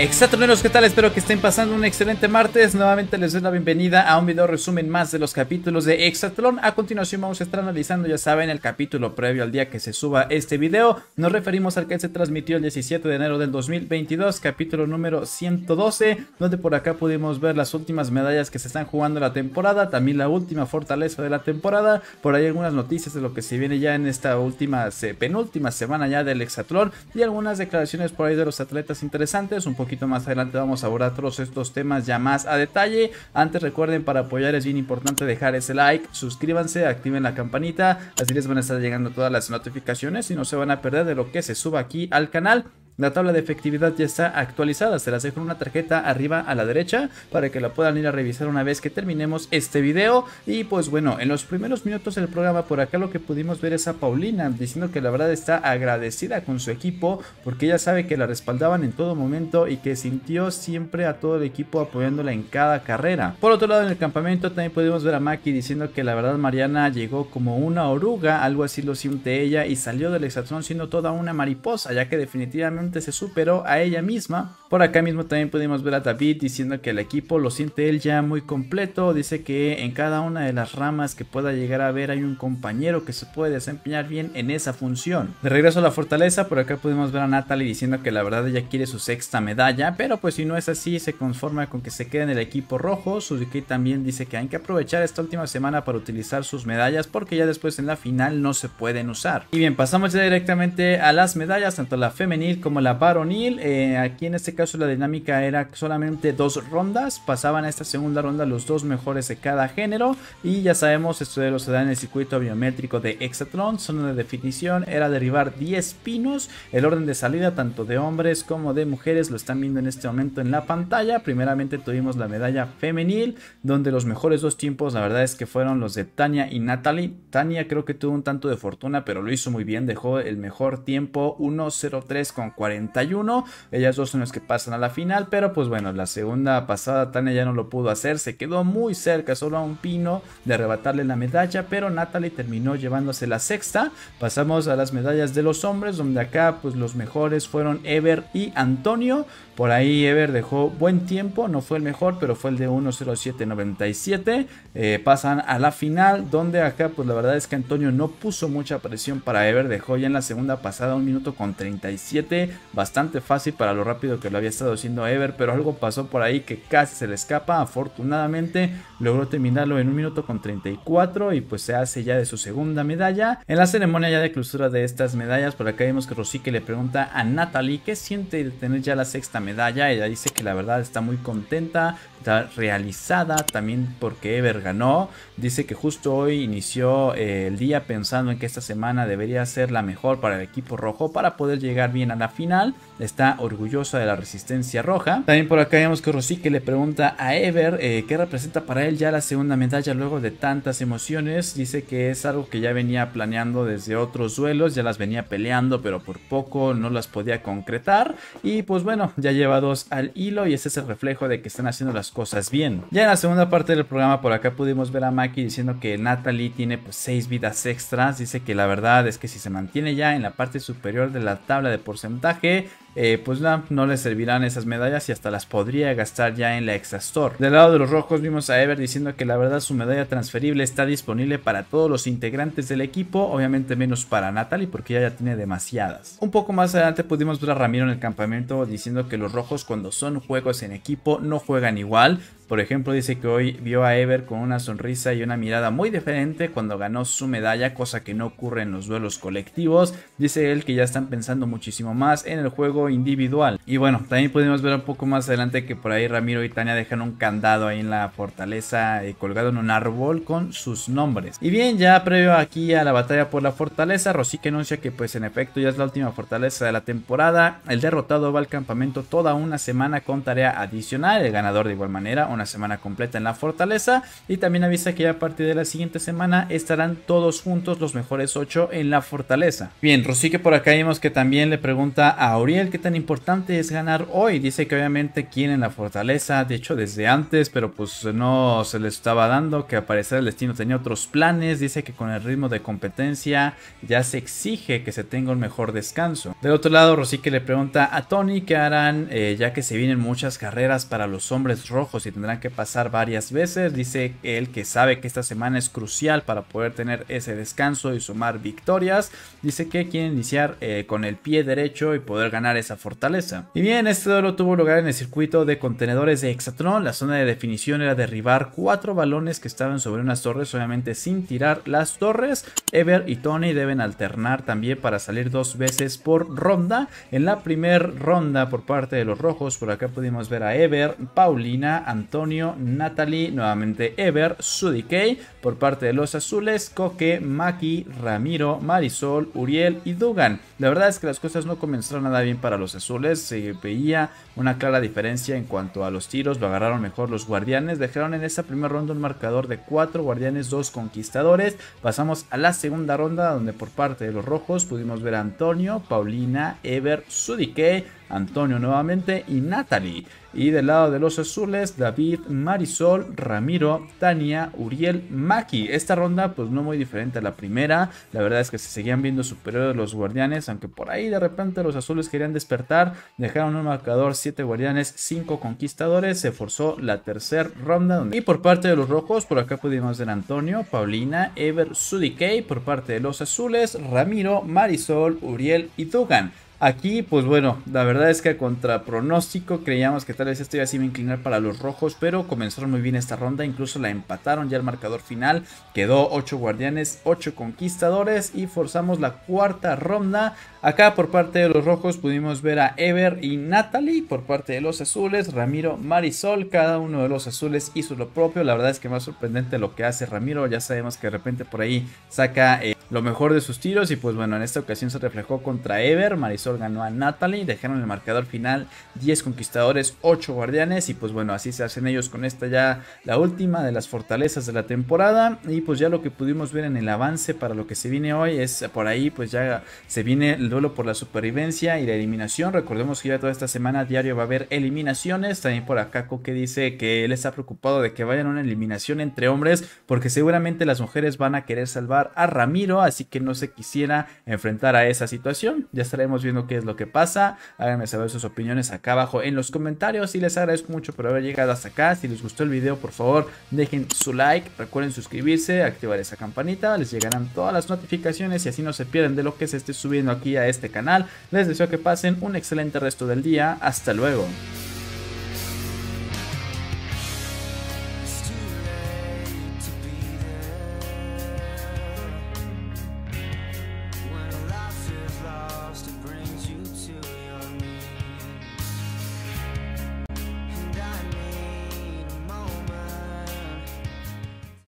Exatroneros, ¿qué tal? Espero que estén pasando un excelente martes. Nuevamente les doy la bienvenida a un video resumen más de los capítulos de Exatlón. A continuación vamos a estar analizando, ya saben, el capítulo previo al día que se suba este video. Nos referimos al que se transmitió el 17 de enero del 2022, capítulo número 112, donde por acá pudimos ver las últimas medallas que se están jugando la temporada, también la última fortaleza de la temporada, por ahí algunas noticias de lo que se viene ya en esta penúltima semana ya del Exatlón y algunas declaraciones por ahí de los atletas interesantes. Un poquito más adelante vamos a abordar todos estos temas ya más a detalle. Antes recuerden, para apoyar es bien importante dejar ese like, suscríbanse, activen la campanita, así les van a estar llegando todas las notificaciones y no se van a perder de lo que se suba aquí al canal. La tabla de efectividad ya está actualizada, se las dejo en una tarjeta arriba a la derecha para que la puedan ir a revisar una vez que terminemos este video. Y pues bueno, en los primeros minutos del programa por acá lo que pudimos ver es a Paulina diciendo que la verdad está agradecida con su equipo porque ella sabe que la respaldaban en todo momento y que sintió siempre a todo el equipo apoyándola en cada carrera. Por otro lado, en el campamento también pudimos ver a Maki diciendo que la verdad Mariana llegó como una oruga, algo así lo siente ella, y salió del Exatlón siendo toda una mariposa, ya que definitivamente se superó a ella misma. Por acá mismo también pudimos ver a David diciendo que el equipo lo siente él ya muy completo. Dice que en cada una de las ramas que pueda llegar a ver hay un compañero que se puede desempeñar bien en esa función. De regreso a la fortaleza, por acá pudimos ver a Natalie diciendo que la verdad ella quiere su sexta medalla, pero pues si no es así se conforma con que se quede en el equipo rojo. Suzuki también dice que hay que aprovechar esta última semana para utilizar sus medallas porque ya después en la final no se pueden usar. Y bien, pasamos ya directamente a las medallas, tanto la femenil como la varonil. Aquí en este caso la dinámica era solamente 2 rondas, pasaban a esta segunda ronda los 2 mejores de cada género y ya sabemos, esto de lo se da en el circuito biométrico de Exatlón. Zona de definición era derribar 10 pinos. El orden de salida tanto de hombres como de mujeres lo están viendo en este momento en la pantalla. Primeramente tuvimos la medalla femenil, donde los mejores 2 tiempos la verdad es que fueron los de Tania y Natalie. Tania creo que tuvo un tanto de fortuna, pero lo hizo muy bien, dejó el mejor tiempo 1:03 con 41. Ellas dos son las que pasan a la final, pero pues bueno, la segunda pasada Tania ya no lo pudo hacer, se quedó muy cerca, solo a un pino de arrebatarle la medalla, pero Natalie terminó llevándose la sexta. Pasamos a las medallas de los hombres, donde acá pues los mejores fueron Ever y Antonio. Por ahí Ever dejó buen tiempo, no fue el mejor, pero fue el de 1:07.97. Pasan a la final, donde acá pues la verdad es que Antonio no puso mucha presión para Ever, dejó ya en la segunda pasada 1 minuto con 37, bastante fácil para lo rápido que lo había estado haciendo Ever, pero algo pasó por ahí que casi se le escapa. Afortunadamente logró terminarlo en 1 minuto con 34 y pues se hace ya de su segunda medalla. En la ceremonia ya de clausura de estas medallas, por acá vemos que Rosique le pregunta a Natalie qué siente de tener ya la sexta medalla. Ella dice que la verdad está muy contenta, está realizada también porque Ever ganó. Dice que justo hoy inició el día pensando en que esta semana debería ser la mejor para el equipo rojo para poder llegar bien a la final. Está orgullosa de la resistencia roja. También por acá vemos que Rosique le pregunta a Ever qué representa para él ya la segunda medalla luego de tantas emociones. Dice que es algo que ya venía planeando desde otros duelos, ya las venía peleando, pero por poco no las podía concretar. Y pues bueno, ya lleva 2 al hilo y ese es el reflejo de que están haciendo las cosas bien. Ya en la segunda parte del programa por acá pudimos ver a Maki diciendo que Natalie tiene pues 6 vidas extras. Dice que la verdad es que si se mantiene ya en la parte superior de la tabla de porcentaje, pues no le servirán esas medallas y hasta las podría gastar ya en la Exastore. Del lado de los rojos vimos a Ever diciendo que la verdad su medalla transferible está disponible para todos los integrantes del equipo, obviamente menos para Natalie porque ella ya tiene demasiadas. Un poco más adelante pudimos ver a Ramiro en el campamento diciendo que los rojos cuando son juegos en equipo no juegan igual. Por ejemplo, dice que hoy vio a Ever con una sonrisa y una mirada muy diferente cuando ganó su medalla, cosa que no ocurre en los duelos colectivos. Dice él que ya están pensando muchísimo más en el juego individual. Y bueno, también pudimos ver un poco más adelante que por ahí Ramiro y Tania dejan un candado ahí en la fortaleza colgado en un árbol con sus nombres. Y bien, ya previo aquí a la batalla por la fortaleza, Rosique anuncia que pues en efecto ya es la última fortaleza de la temporada. El derrotado va al campamento toda una semana con tarea adicional, el ganador de igual manera una semana completa en la fortaleza, y también avisa que ya a partir de la siguiente semana estarán todos juntos los mejores 8 en la fortaleza. Bien, Rosique por acá vimos que también le pregunta a Auriel qué tan importante es ganar hoy. Dice que obviamente quieren la fortaleza, de hecho desde antes, pero pues no se les estaba dando, que al parecer el destino tenía otros planes. Dice que con el ritmo de competencia ya se exige que se tenga un mejor descanso. Del otro lado, Rosique le pregunta a Tony qué harán ya que se vienen muchas carreras para los hombres rojos y tendrán que pasar varias veces. Dice él que sabe que esta semana es crucial para poder tener ese descanso y sumar victorias. Dice que quiere iniciar con el pie derecho y poder ganar esa fortaleza. Y bien, este duelo tuvo lugar en el circuito de contenedores de Hexatron. La zona de definición era derribar 4 balones que estaban sobre unas torres, obviamente sin tirar las torres. Ever y Tony deben alternar también para salir 2 veces por ronda. En la primera ronda por parte de los rojos, por acá pudimos ver a Ever, Paulina, Antonio, Natalie, nuevamente Ever, Sudikey. Por parte de los azules, Coque, Maki, Ramiro, Marisol, Uriel y Dugan. La verdad es que las cosas no comenzaron nada bien para los azules. Se veía una clara diferencia en cuanto a los tiros. Lo agarraron mejor los guardianes. Dejaron en esa primera ronda un marcador de 4 guardianes, 2 conquistadores. Pasamos a la segunda ronda, donde por parte de los rojos pudimos ver a Antonio, Paulina, Ever, Sudikey, Antonio nuevamente y Natalie. Y del lado de los azules, David, Marisol, Ramiro, Tania, Uriel, Maki. Esta ronda pues no muy diferente a la primera. La verdad es que se seguían viendo superiores los guardianes, aunque por ahí de repente los azules querían despertar. Dejaron un marcador 7 guardianes, 5 conquistadores. Se forzó la tercera ronda. Y por parte de los rojos, por acá pudimos ver Antonio, Paulina, Ever, Sudikey. Por parte de los azules, Ramiro, Marisol, Uriel y Dugan. Aquí, pues bueno, la verdad es que contra pronóstico creíamos que tal vez esto iba a inclinar para los rojos, pero comenzaron muy bien esta ronda, incluso la empataron ya el marcador final, quedó 8 guardianes, 8 conquistadores y forzamos la cuarta ronda. Acá por parte de los rojos pudimos ver a Ever y Natalie, por parte de los azules, Ramiro, Marisol, cada uno de los azules hizo lo propio. La verdad es que más sorprendente lo que hace Ramiro, ya sabemos que de repente por ahí saca lo mejor de sus tiros y pues bueno, en esta ocasión se reflejó contra Ever. Marisol ganó a Natalie, dejaron el marcador final 10 conquistadores, 8 guardianes y pues bueno, así se hacen ellos con esta ya la última de las fortalezas de la temporada. Y pues ya lo que pudimos ver en el avance para lo que se viene hoy es por ahí, pues ya se viene el duelo por la supervivencia y la eliminación. Recordemos que ya toda esta semana diario va a haber eliminaciones. También por acá Coque dice que él está preocupado de que vayan a una eliminación entre hombres porque seguramente las mujeres van a querer salvar a Ramiro, así que no se quisiera enfrentar a esa situación. Ya estaremos viendo qué es lo que pasa. Háganme saber sus opiniones acá abajo en los comentarios y les agradezco mucho por haber llegado hasta acá. Si les gustó el video, por favor dejen su like, recuerden suscribirse, activar esa campanita, les llegarán todas las notificaciones y así no se pierden de lo que se esté subiendo aquí a este canal. Les deseo que pasen un excelente resto del día. Hasta luego.